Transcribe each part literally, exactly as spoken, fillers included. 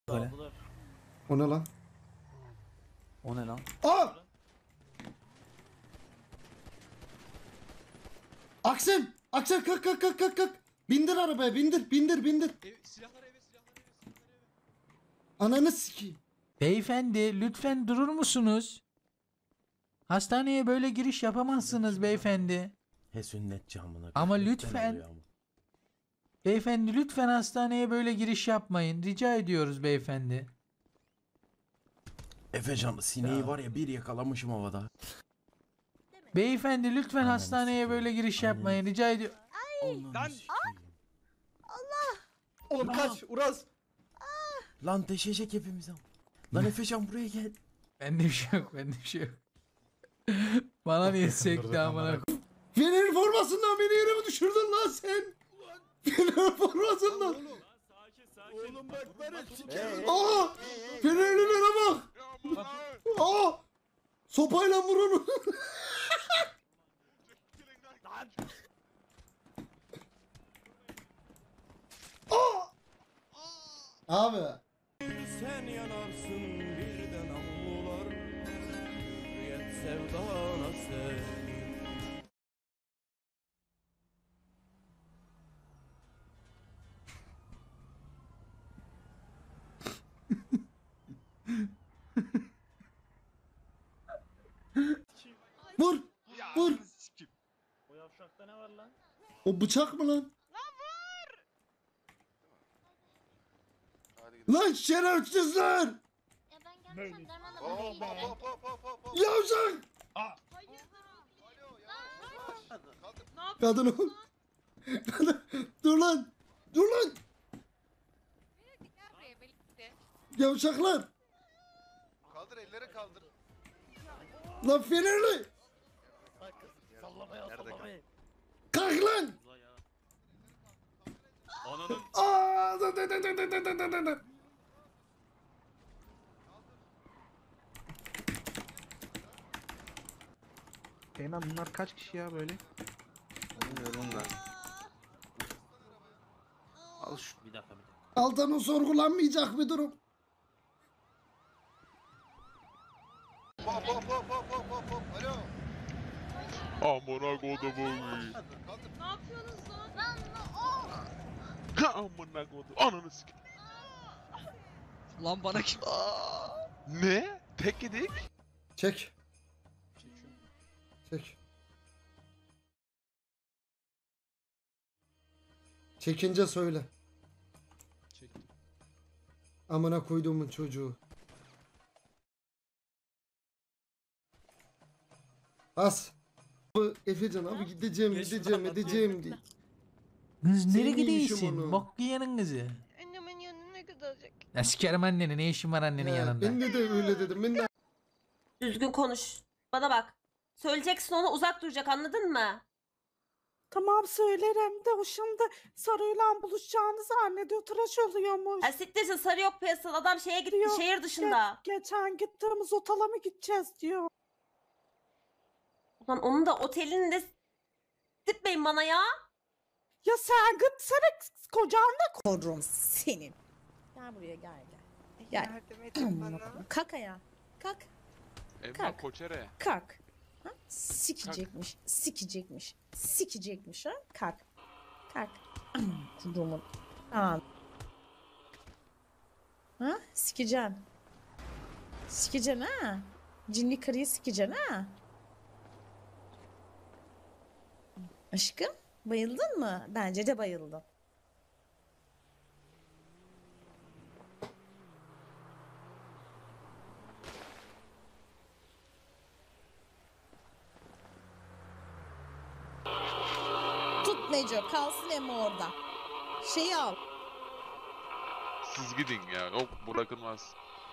Böyle. O ne lan? O ne lan? Aa! Aksel! Aksel kalk kalk kalk kalk kalk. Bindir arabaya bindir bindir bindir. Ev, silahlar eve, silahlar eve, silahlar eve. Ananı sikeyim. Beyefendi lütfen durur musunuz? Hastaneye böyle giriş yapamazsınız beyefendi. He sünnetçi amına. Ama koyayım. lütfen. oluyor ama. Beyefendi lütfen hastaneye böyle giriş yapmayın. Rica ediyoruz beyefendi. Efecan sineği var ya bir yakalamışım havada. Beyefendi lütfen Ananı hastaneye sikeyim. böyle giriş Ananı yapmayın. Rica ediyorum. Lan. Lan! Oğlum kaç Uraz. Lan deşecek hepimiz ama. Lan Efecan buraya gel. Bende bir şey yok. Bende bir şey yok. Bana niye sekti amına koyayım? Fener formasından beni yere mi düşürdün lan sen? Fener formasından. Oğlum bak bana sikerim. Aa! Fenerlilere bak. Aa! Sopayla vur onu. Aa! Abi. Sen yanarsın birden avlular. Hürriyet sevdana sev. Vur. Vur. O yavşakta ne var lan? O bıçak mı lan? Lan şerefsizler! Ya ben geldim jandarma da böyle. Yavşak! Kadın ol. Kadın. Dur lan. Dur lan. Yavşaklar. Kaldır elleri kaldır. Lan Fenerli. Sallamaya sallamaya. Kalk lan. Ananın Aa, da, da, da, da, da, da, da, da, da. Eymen bunlar kaç kişi ya böyle? Bilmiyorum da. Al şu. bir dakika bir dakika. Altan o sorgulanmayacak bir durum. Hop hop hop hop hop hop hop. Alo. Amına kodumun. Kaldır kaldır. Ne yapıyorsunuz lan? Lan o. Amına kodum. Ananı sik. Lan bana kim? Ne? Tek yedik. Çek. Çek. Çekince söyle. Çektim. Amına koyduğumun çocuğu. Bas. Bu Efecan abi gideceğim gideceğim edeceğim diye. Kız nereye Senin işin gidiyorsun? onu. Bok yiyenin kızı. Annemin yanına gidecek. Ya sikerim anneni. Ne işin var annenin He, yanında? ben de, de öyle dedim. Ben de Düzgün konuş. Bana bak. Söyleyeceksin ona uzak duracak anladın mı? Tamam söylerim de o şimdi Sarı'yla buluşacağını zannediyor. Tıraş oluyormuş. Ha siktirsin sarı yok piyasada adam şeye gitti Yok, şehir dışında. Geçen gittiğimiz otala mı gideceğiz diyor. Ulan onun da otelini de gitmeyin bana ya. Ya sen gitsene kocanla korurum senin. Gel buraya gel gel. Gel. Yardım edin bana. Kalk ayağa. Kalk. Emma Kalk. Koçere. Kalk. Ha? Sikecekmiş. Sikecekmiş. Sikecekmiş ha. Kalk. Kalk. Kudumun. Tamam. Ha? Sikeceksin. Sikeceksin ha. Cinli karıyı sikeceksin ha. Aşkım bayıldın mı? Bence de bayıldım. Tut Neco kalsın Emma orada. Şeyi al. Siz gidin ya. O bırakılmaz.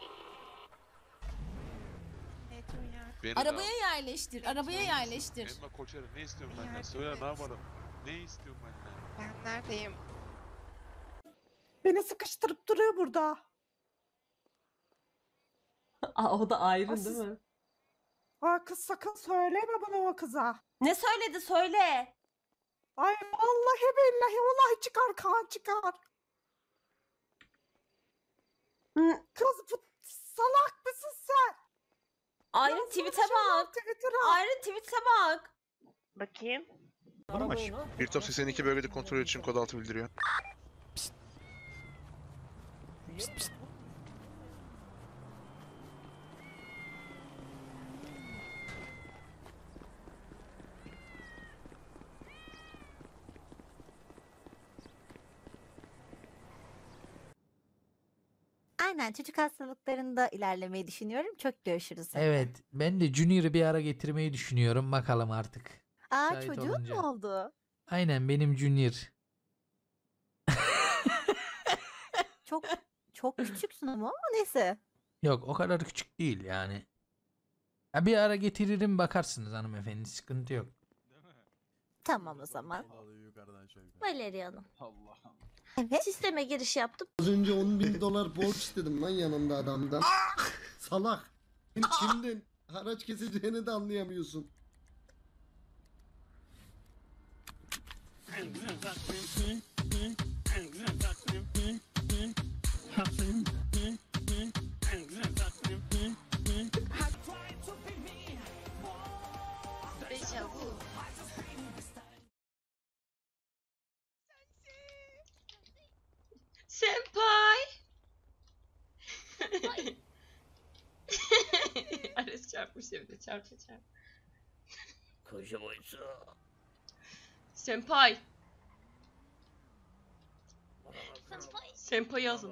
Beni de Arabaya al. yerleştir, arabaya yerleştir. Emma Koçere ne istiyorsun benden? Söyle ne yapalım? Ne istiyorsun benden? Ben neredeyim? Beni sıkıştırıp duruyor burada. Aa, o da ayrı Aa, değil siz- mi? Aa, kız sakın söyleme bunu o kıza. Ne söyledi söyle. Ay vallahi billahi vallahi çıkar kan çıkar. Hı, Kız bu salak mısın sen? Ayrın tweet'e bak. Twitter'a. Ayrın tweet'e bak. Bakayım. Bir top seksen iki bölgede kontrol için kod altı bildiriyor. Aynen çocuk hastalıklarında ilerlemeyi düşünüyorum. Çok görüşürüz. Evet, ben de Junior'ı bir ara getirmeyi düşünüyorum. Bakalım artık. Aa Müsait çocuğun olunca. mu oldu? Aynen benim Junior. Çok çok küçüksün ama ama neyse. Yok o kadar küçük değil yani. Ha, bir ara getiririm bakarsınız hanımefendi, sıkıntı yok. Tamam o zaman. Yukarıdan şöyle. Valeria Hanım. Evet. Sisteme giriş yaptım. Az önce on bin dolar borç istedim lan yanımda adamdan. Salak. Kimden haraç keseceğini de anlayamıyorsun. Senpai. Ares çarpmış evde çarpı çarpı. Koşamayız. Senpai. Senpai yazın.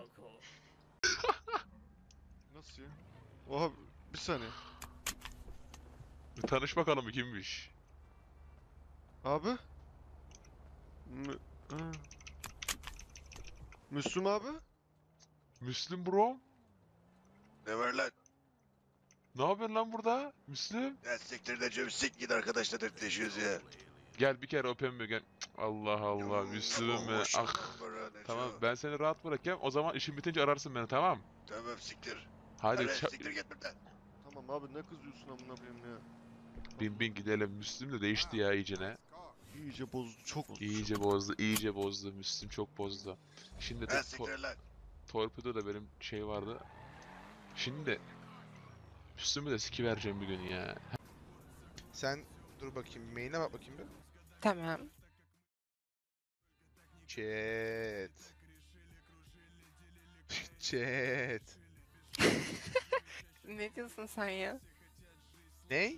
Nasıl ya? Oha bir saniye. Bir tanış bakalım kimmiş. Abi? Mü... Ha. Müslüm abi? Müslüm bro. Ne var lan? Ne yapıyorsun lan burada? Müslüm. Ya siktir de cümsik git arkadaşla dertleşiyoruz ya. Gel bir kere öpeyim mi gel. Cık, Allah Allah Müslüm mi? Ah. Tamam ben seni rahat bırakayım. O zaman işin bitince ararsın beni, tamam? Tamam siktir. Hadi Hadi ça- siktir git buradan. Tamam abi ne kızıyorsun amına koyayım ya. bin bin gidelim. Müslüm de değişti ya iyicene. İyice bozdu çok bozdu. İyice bozdu, iyice bozdu. Müslüm çok bozdu. Şimdi de Ha to- siktir lan. torpido da benim şey vardı. Şimdi Müslüm'ü de siki vereceğim bir gün ya. Sen dur bakayım main'e bak bakayım bir. Tamam. Chat. Chat. Ne diyorsun sen ya? Ney?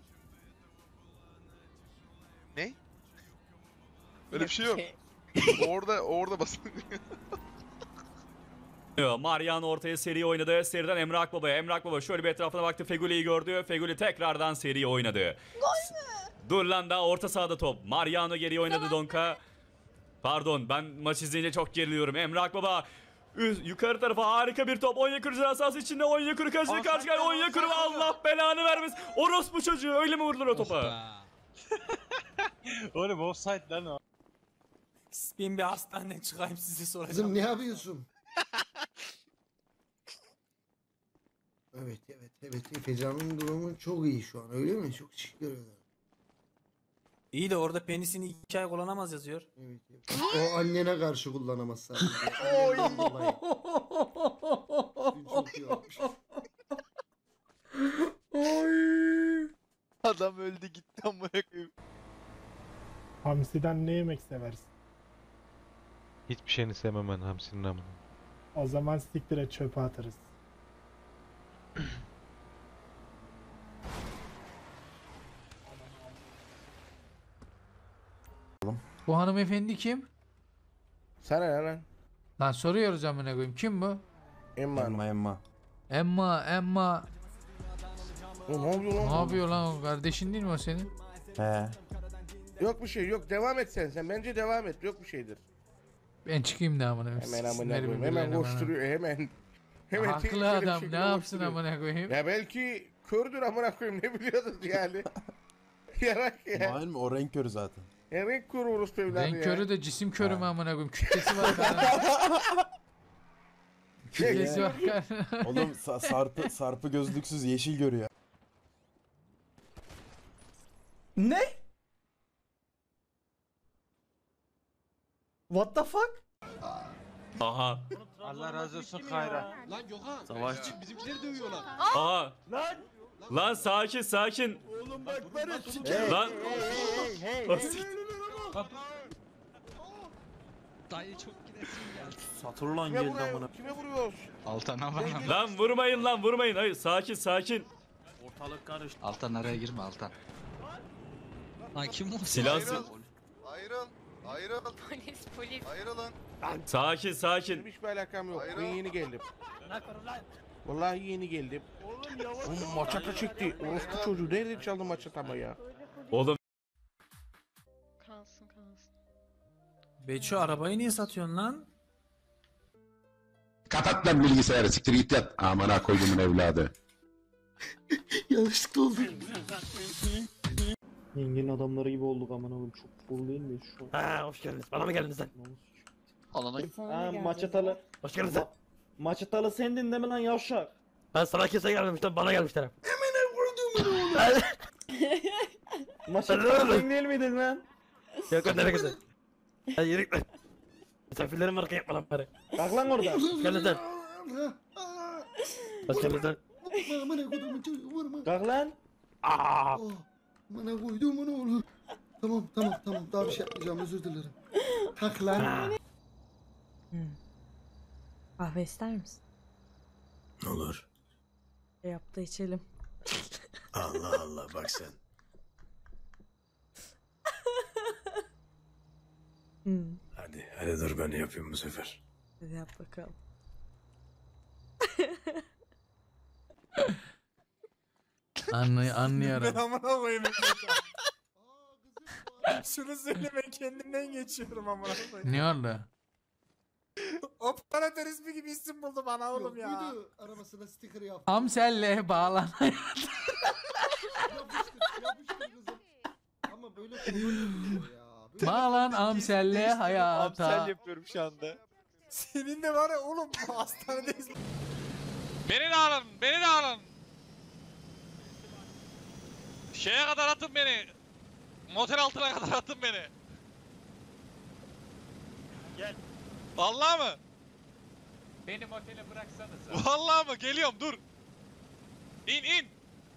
Ney? Öyle bir şey yok. orada orada basın. Mariano ortaya seri oynadı. Seriden Emre Akbaba'ya. Emre Akbaba şöyle bir etrafına baktı. Feguli'yi gördü. Feguli tekrardan seri oynadı. Gol mü? Dur lan daha orta sahada top. Mariano geri oynadı Donka. Pardon ben maç izleyince çok geriliyorum. Emre Akbaba üst, yukarı tarafa harika bir top. Onyekuru cezası içinde. Onyekuru karşıya karşı gel. Onyekuru Allah belanı vermesin. Orospu çocuğu öyle mi vurdular o topa? Oğlum offside lan o. Ben bir hastaneden çıkayım size soracağım. Kızım ne yapıyorsun? Evet evet evet. Efecan'ın durumu çok iyi şu an öyle mi? Çok teşekkür ederim. İyi de orada penisini iki ay kullanamaz yazıyor. Evet, evet. O annene karşı kullanamaz sadece. Annenden dolayı. Dün çok iyi yapmış. Adam öldü gitti amına koyayım. Hamsiden ne yemek seversin? Hiçbir şeyini sevmem ben hamsinin amına. O zaman siktir et çöpe atarız. Bu hanımefendi kim? Sana ne lan? Lan soruyoruz amına koyayım. Kim bu? Emma. Emma Emma. Emma, Emma. O ne yapıyor lan? Ne yapıyor lan o? Kardeşin değil mi o senin? He. Yok bir şey yok. Devam et sen. Sen bence devam et. Yok bir şeydir. Ben çıkayım da amına koyayım. Hemen amına Siksinler koyayım. birbirlerine Hemen amına. koşturuyor. Hemen. Hemen Haklı tehlikeli bir adam. Ne şekilde yapsın koşturuyor. amına koyayım? Ya belki kördür amına koyayım. Ne biliyorsunuz yani? Yarak ya. Malum o renk körü zaten. Ya renk körü orospu evladı ya. Renk körü de cisim körü mü Ha. amına koyayım? Kütlesi var kardeşim. Kütlesi var kardeşim. Oğlum sa- sarpı sarpı gözlüksüz yeşil görüyor. Ne? What the fuck? Aha. Allah razı olsun Kayra. Lan Gökhan. Savaşçı. Bizimkileri dövüyorlar. Aha. Lan sakin sakin. Oğlum bak var ya Lan. Satırlan Kime geldi vuruyor? amına. Kime vuruyoruz? Altana var mı? Lan vurmayın lan vurmayın. Hayır sakin sakin. Ortalık karıştı. Altan araya girme Altan. Lan kim o? Silahsız. Ayrıl. Ayrıl. Polis polis. Ayrılın. Sakin sakin. Benim hiçbir alakam yok. Hayır Ben o. yeni geldim. Vallahi yeni geldim. Oğlum maçata çekti. Orospu çocuğu nereden çaldın maçatama ya? Oğlum Kalsın kalsın. Beço arabayı niye satıyorsun lan? Kapat lan bilgisayarı. Siktir git yat. Amına koyduğumun evladı. Yanlışlıkla oldu. Yengenin adamları gibi olduk amına koyayım. Çok cool değil mi şu an? Ha hoş geldiniz. Bana mı geldiniz lan? Ha maçatalı. Hoş geldiniz lan. Maçatalı sendin değil mi lan yavşak? Ben sana kimse gelmemiştim. Bana gelmişler. Maçatalı sen değil miydin lan? Yok nereye gidiyorsun? Hadi yürü git lan. Misafirlerim var yapma lan bari. Kalk lan orada. Hoş geldiniz lan. Hoş geldiniz lan. Amına koyduğumun çocuğu vurma. Kalk lan. Aa. Oh, amına koyduğumun oğlu. Tamam tamam tamam daha bir şey yapmayacağım özür dilerim. Kalk lan. Kahve ister misin? Olur. Yap da içelim. Allah Allah bak sen. Hmm. Hadi hadi dur ben yapayım bu sefer. Hadi yap bakalım. Anlay anlıyorum. amına koyayım. Şunu söyle ben kendimden geçiyorum amına koyayım. Ne oldu? Operatör ismi gibi isim buldu bana oğlum Yok ya. muydu? Arabasına sticker yaptı. Amsel'le bağlan. Yapıştır yapıştır kızım. Ama böyle kontrol ya. Böyle Bağlan bir Amsel'le değiştirme. hayata. yapıyorum şu anda. Senin de var ya oğlum hastanedeyiz. Beni de alın, beni de alın. Şeye kadar atın beni. Motel altına kadar atın beni. Gel. Vallahi mı? beni otele bıraksanız. Vallahi mı? Geliyorum dur. İn in.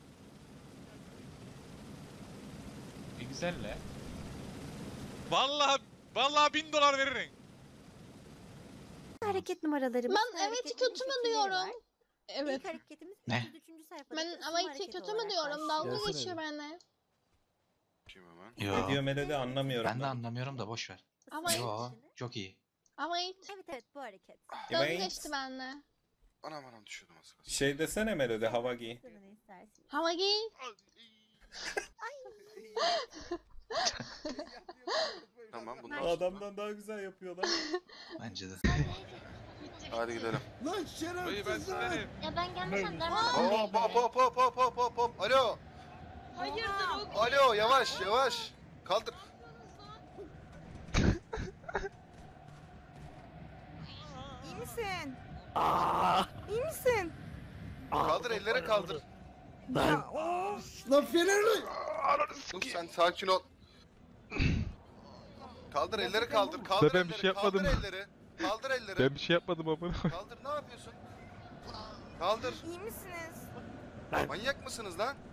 Ne güzel le. Vallahi vallahi bin dolar veririm. Hareket numaraları. Ben evet kötü mü diyorum? Evet. hareketimiz Ne? üç yüz üçüncü sayfada. Ben ama iki kötü mü diyorum? Dalga geçiyor benimle. Kim hemen? Yo. diyor Melody anlamıyorum. Ben de anlamıyorum da boş ver. Ama Yo, çok iyi. ama hiç Evet evet bu hareket. dalga geçti benimle. Anam anam düşürdüm az kalsın. Şey desene Melody hava giy. Sana ne istersin? Hava giy. Tamam bundan Adamdan daha güzel yapıyorlar. Bence de. Hadi gidelim. Lan Dayı ben şerefsiz lan. size Ya ben gelmesem derman. Hop hop hop hop hop hop hop hop. Alo. Hayırdır o? Alo yavaş yavaş. Kaldır. İyi misin? Aa. İyi misin? Kaldır elleri kaldır. Lan. Lan Fenerli. Dur sen sakin ol. Kaldır elleri kaldır. Kaldır Ben elleri. bir şey yapmadım. Kaldır elleri. Kaldır elleri. Ben bir şey yapmadım ama. Kaldır ne yapıyorsun? Kaldır. İyi misiniz? Manyak mısınız lan?